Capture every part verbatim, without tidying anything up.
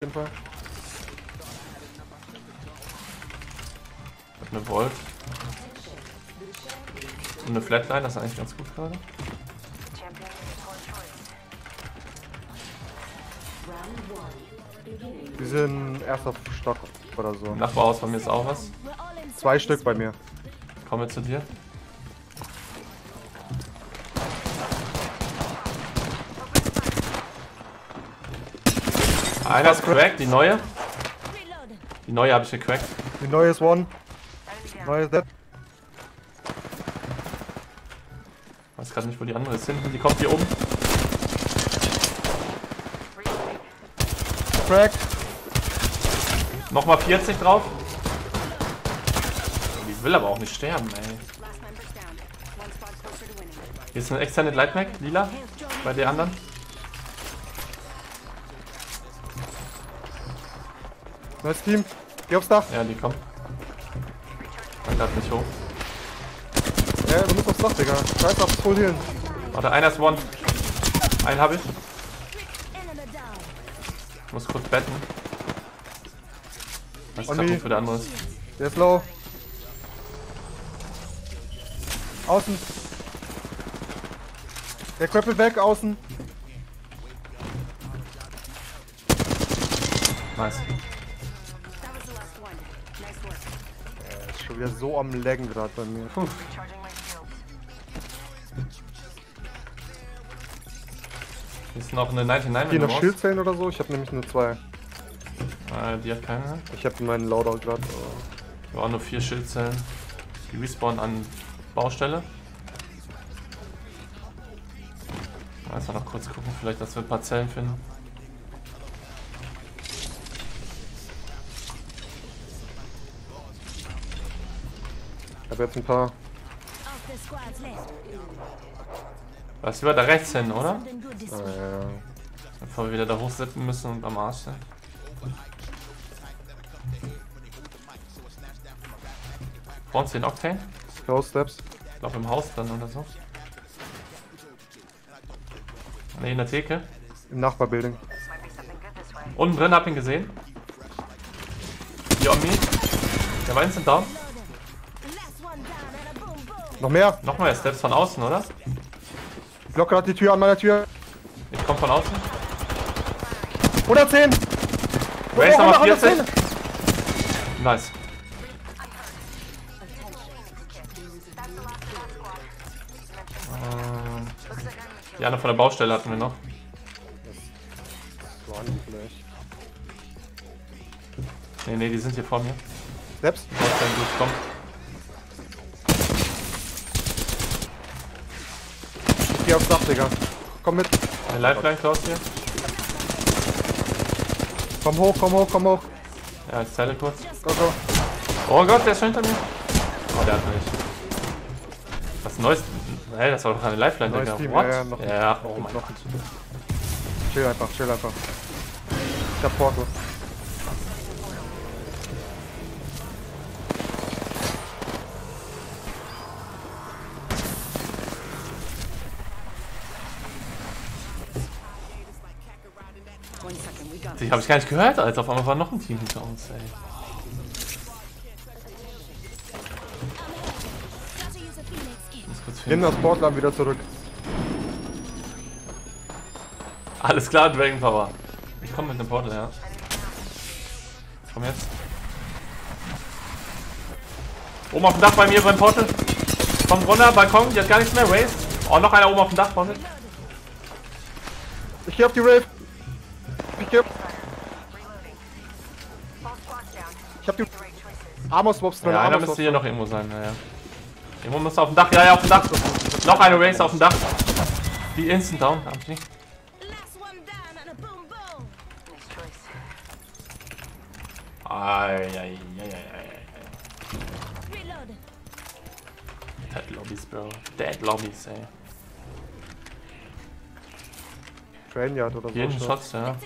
jeden Fall. Ich hab eine Volt. Und eine Flatline, das ist eigentlich ganz gut gerade. Die sind erster Stock oder so. Im Nachbarhaus von mir ist auch was. Zwei Stück bei mir. Komme zu dir. Einer ist cracked, die neue. Die neue habe ich gecrackt. Die neue ist One. Neue ist Dead. Ich weiß gerade nicht, wo die andere ist. Hinten, die kommt hier oben. Cracked. Nochmal vierzig drauf. Die will aber auch nicht sterben, ey. Hier ist ein Extended Light Mag, lila. Bei den anderen. Neues Team. Geh aufs Dach. Ja, die kommen. Ich kann nicht hoch. Ja, du musst aufs Dach, Digga. Scheiß auf, voll healen. Warte, einer ist One. Einen habe ich. Ich muss kurz betten. Ich weiß grad nicht, wo der andere ist. Der ist low. Außen. Der Cripple weg, außen. Nice. Er ist schon wieder so am Laggen gerade bei mir. Puh. Hier ist noch eine neunundneunzig. Hier noch Schildzellen oder so? Ich habe nämlich nur zwei. Ah, die hat keine. Ich habe meinen Loadout gerade. Ich habe auch nur vier Schildzellen. Die respawnen an Baustelle. Einfach noch kurz gucken, vielleicht, dass wir ein paar Zellen finden. Ich habe jetzt ein paar. Was wir da rechts hin, oder? Ah, ja, ja. Bevor wir wieder da hochsitzen müssen und am Arsch sind. Bei uns den Octane? Close Steps. Ich glaube im Haus dann oder so. Ne, in der Theke. Im Nachbarbuilding. Unten drin, hab ihn gesehen. Hier on me. Der war instant down. Noch mehr. Nochmal der Steps von außen, oder? Ich block gerade die Tür an meiner Tür. Ich komm von außen. hundertzehn. Race Oh, Nummer hundertzehn. vierzig. Nice. Ähm, Die andere von der Baustelle hatten wir noch. Das waren die vielleicht. Ne, ne, die sind hier vor mir. Steps. Die Baustelle durchkommen. Ich geh aufs Dach, Digga. Komm mit. Eine Lifeline, Klaus hier. Komm hoch, komm hoch, komm hoch. Ja, ich zähle kurz. Go, go. Oh Gott, der ist schon hinter mir. Oh, der hat mich. Was Neues? Hey, das war doch eine Lifeline, Neues Digga. Team, What? ja, ja, noch Ja, noch, oh mein noch. Gott. Chill einfach, chill einfach. Ich hab Porto. Die habe ich gar nicht gehört, als auf einmal war noch ein Team hinter uns, ey. Ich muss kurz Hin finden. aus Portland wieder zurück. Alles klar, Dragon Power. Ich komme mit dem Portal, ja. Komm jetzt. Oben auf dem Dach bei mir beim Portal. Kommt runter, Balkon, die hat gar nichts mehr, Race. Oh, noch einer oben auf dem Dach, Portal. Ich geh auf die Rave. Ich geh. Ich hab die Armor Swaps drin. Ja, einer Armor müsste Swaps hier drin. noch irgendwo sein, naja. Irgendwo müsste auf dem Dach, ja, ja, auf dem Dach. Noch eine Race auf dem Dach. Die instant down, hab ich nicht. Eieieiei. Dead Lobbies, Bro. Dead Lobbies, ey. Trainyard oder so. Jeden schon. Shots, ja.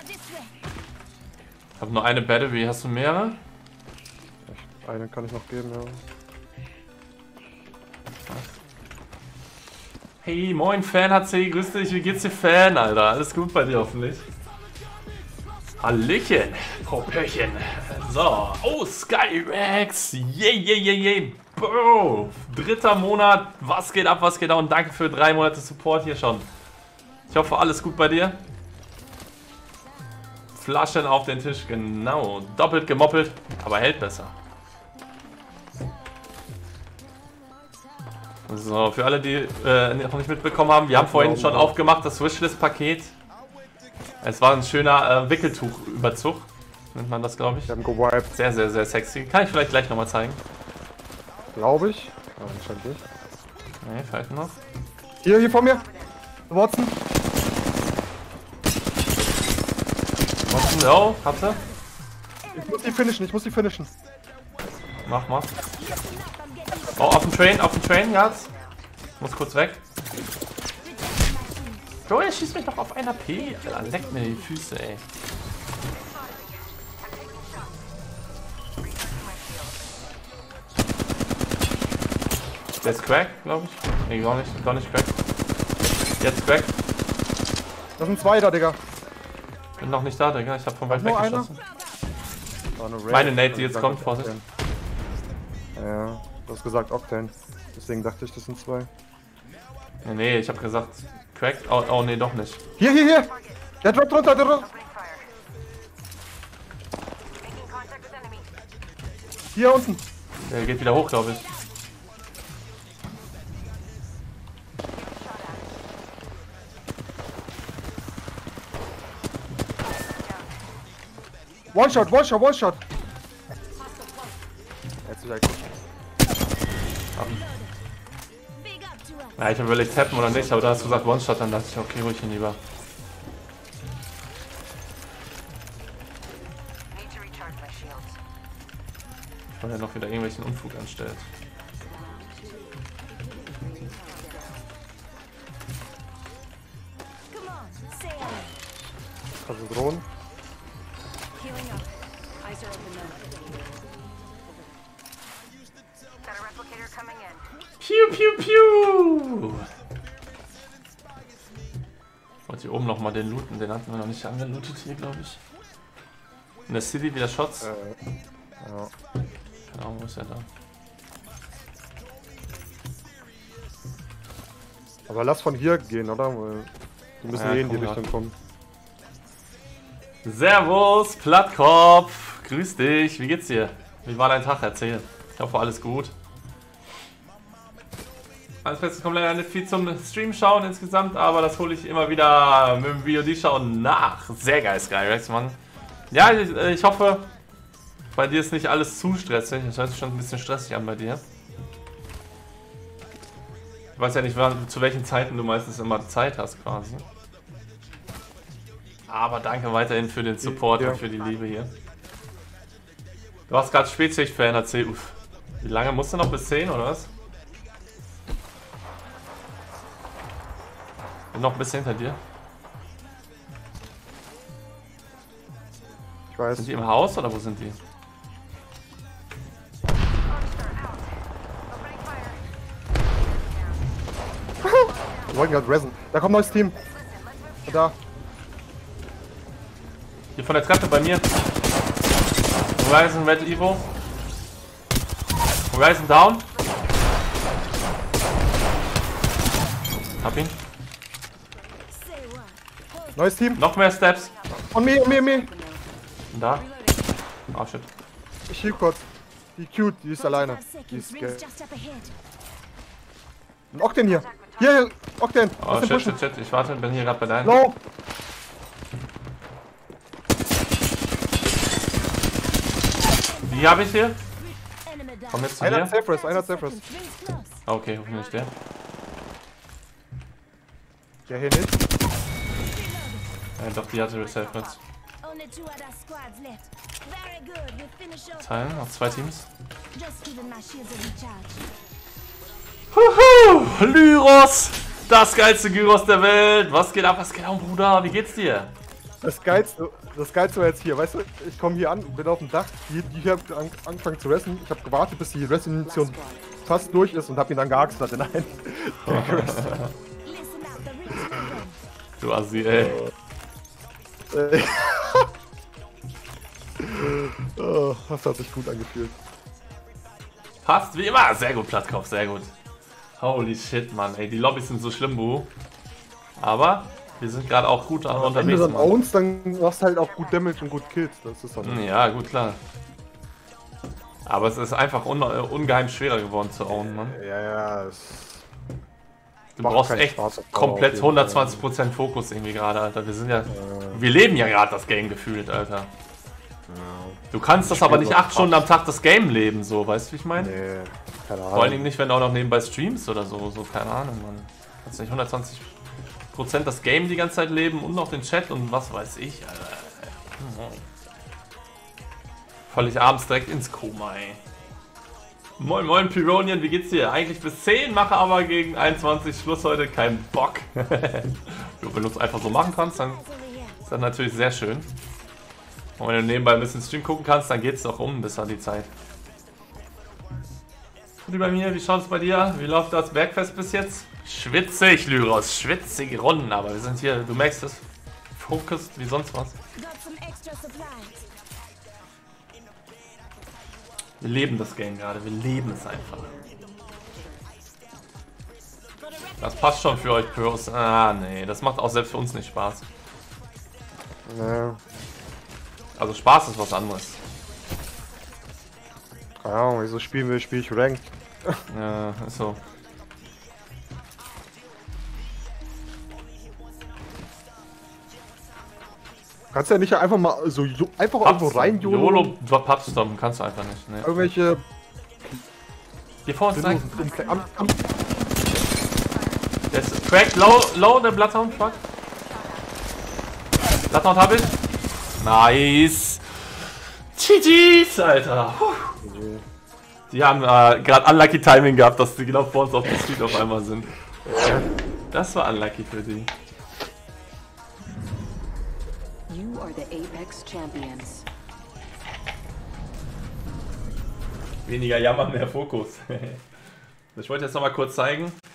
Ich hab nur eine Battery, hast du mehrere? Eine kann ich noch geben, ja. Hey, moin Fan H C, grüß dich, wie geht's dir Fan, Alter? Alles gut bei dir hoffentlich? Hallöchen, Popöchen. So, oh, Skyrex. Yay, yay, yay, yay. Bro. Dritter Monat. Was geht ab, was geht ab? Und danke für drei Monate Support hier schon. Ich hoffe, alles gut bei dir. Flaschen auf den Tisch, genau. Doppelt gemoppelt, aber hält besser. So, für alle, die äh, noch nicht mitbekommen haben, wir haben vorhin schon aufgemacht, das Wishlist-Paket. Es war ein schöner äh, Wickeltuch-Überzug, nennt man das, glaube ich. Wir haben gewiped. Sehr, sehr, sehr sexy. Kann ich vielleicht gleich nochmal zeigen. Glaube ich. Aber anscheinend nicht. Nee, vielleicht noch. Hier, hier vor mir. Watson. Watson, oh, hat sie. Ich muss die finishen, ich muss die finishen. Mach, mach. Oh, auf dem Train, auf dem Train, jetzt. Muss kurz weg. Bro, er schießt mich doch auf einer P. Alter, leckt mir die Füße, ey. Der ist crack, glaube ich. Nee, gar nicht, gar nicht crack. Jetzt crack. Das sind zwei da, Digga. Bin noch nicht da, Digga. Ich hab von weit Nur weggeschossen. Eine Meine Nate, die jetzt kommt, Vorsicht. Ja, du hast gesagt Octane. Deswegen dachte ich, das sind zwei. Nee, nee, ich hab gesagt crack. Oh, oh, nee, doch nicht. Hier, hier, hier! Der droppt runter, der droppt. Hier unten. Der geht wieder hoch, glaube ich. One shot, one shot, one shot. Jetzt ist er gut. Ja, ich hab überlegt, tappen oder nicht, aber da hast du gesagt One-Shot, dann dachte ich, okay, ruhig ihn lieber. Weil er noch wieder irgendwelchen Unfug anstellt. Also drohen. Piu, piu, piu! Ich wollte hier oben nochmal den looten, den hatten wir noch nicht angelootet hier, glaube ich. In der City wieder Shots. Äh, ja. Keine Ahnung, wo ist er da? Aber lass von hier gehen, oder? Weil die müssen Ja, eh in die komm, Richtung kommen. Servus, Plattkopf! Grüß dich, wie geht's dir? Wie war dein Tag? Erzähl. Ich hoffe, alles gut. Alles Beste, kommt leider nicht viel zum Stream schauen insgesamt, aber das hole ich immer wieder mit dem V O D-Schauen nach. Sehr geil, Skyrex, Mann. Ja, ich, ich hoffe, bei dir ist nicht alles zu stressig. Das hört sich schon ein bisschen stressig an bei dir. Ich weiß ja nicht, wann, zu welchen Zeiten du meistens immer Zeit hast, quasi. Aber danke weiterhin für den Support ja. und für die Liebe hier. Du hast gerade Spätschicht für N A C. Uff. Wie lange musst du noch bis zehn oder was? Bin noch ein bisschen hinter dir. Ich weiß. Sind die im Haus oder wo sind die? Wir wollten gerade resen. Da kommt ein neues Team. Da. Hier von der Treppe bei mir. Horizon Red Evo. Horizon down. Hab ihn. Neues Team. Noch mehr Steps. Und mir, mir, mir. Und da. Oh shit. Ich heal kurz. Die cute, die ist alleine. Die ist geil. Ein Octane hier. Hier, hier. Octane. Oh shit, shit, shit. Ich warte, bin hier gerade bei deinen. No. Wie habe ich hier? Komm jetzt zu Einer dir. hat Safe Rest, einer hat Safe Rest. Okay, hoffentlich der. Der hier nicht. Ja, doch, die hatte Safe Rest. Teilen, noch zwei Teams. Huhu! Lyros! Das geilste Gyros der Welt! Was geht ab, was geht ab, Bruder? Wie geht's dir? Das Geilste, das Geilste war jetzt hier, weißt du, ich komme hier an, bin auf dem Dach, die, die hier an, angefangen zu resten. Ich habe gewartet, bis die Restination fast durch ist und habe ihn dann gehackstert in einen. Du Assi, ey. Oh, das hat sich gut angefühlt. Passt wie immer. Sehr gut, Plattkopf, sehr gut. Holy shit, Mann. Ey, die Lobbys sind so schlimm, Bu. Aber wir sind gerade auch gut Wenn unterwegs. du dann ownst, dann machst du halt auch gut Damage und gut Kills. Das ist dann Ja, gut, klar. Aber es ist einfach un ungeheim schwerer geworden zu ownen, Mann. Ja, ja. Es Du brauchst echt komplett hundertzwanzig Prozent Fokus irgendwie gerade, Alter. Wir sind ja... Wir leben ja gerade das Game gefühlt, Alter. Du kannst das aber nicht acht Stunden am Tag das Game leben, so, weißt du, wie ich meine? Nee, keine Ahnung. Vor allen Dingen nicht, wenn du auch noch nebenbei streamst oder so, so, keine Ahnung, Mann. Du kannst nicht hundertzwanzig Prozent das Game die ganze Zeit leben und noch den Chat und was weiß ich, Alter. Voll ich abends direkt ins Koma, ey. Moin moin Pyronian, wie geht's dir? Eigentlich bis zehn, mache aber gegen einundzwanzig Schluss heute, kein Bock. Wenn du es einfach so machen kannst, dann ist das natürlich sehr schön. Und wenn du nebenbei ein bisschen Stream gucken kannst, dann geht's doch um bis an die Zeit. Und bei mir, wie schaut's bei dir? Wie läuft das Bergfest bis jetzt? Schwitzig, Lyros, schwitzige Runden, aber wir sind hier, du merkst es, focused wie sonst was. Wir leben das Game gerade, wir leben es einfach. Das passt schon für euch, Pyros. Ah, nee, das macht auch selbst für uns nicht Spaß. Nee. Also Spaß ist was anderes. Keine Ahnung, wieso spielen wir, spiele ich Ranked. Ja, ist so. Kannst ja nicht einfach mal so einfach irgendwo rein YOLO. YOLO Pubstorm kannst du einfach nicht. Ne. Irgendwelche. Hier vor uns rein. Am, am Der ist cracked, low, low, der Bloodhound, fuck. Bloodhound hab ich. Nice. G G's, Alter. Die haben äh, gerade unlucky Timing gehabt, dass die genau vor uns auf der Street auf einmal sind. Das war unlucky für die. You are the Apex Champions. Weniger jammern, mehr Fokus. Ich wollte jetzt noch mal kurz zeigen.